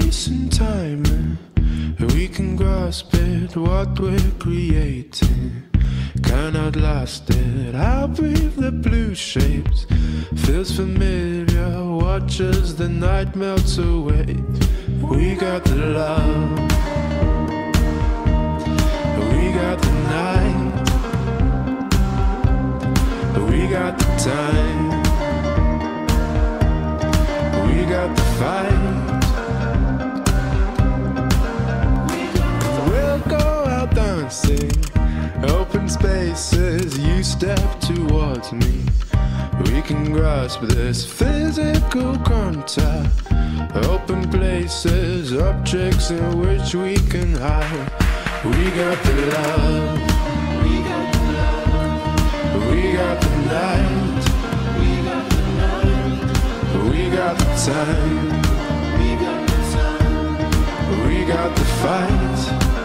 space and time, we can grasp it, what we're creating. Cannot last it. I breathe the blue shapes, feels familiar, watch as the night melts away. We got the love, we got the night, we got the time, we got the fight. We'll go out dancing, open spaces, you step towards me. We can grasp this physical contact, open places, objects in which we can hide. We got the love, we got the love, we got the night, we got the night, we got the time, we got the time, we got the fight.